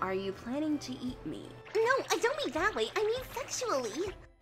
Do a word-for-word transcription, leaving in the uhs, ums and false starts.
Are you planning to eat me? No, I don't mean that way. I mean sexually.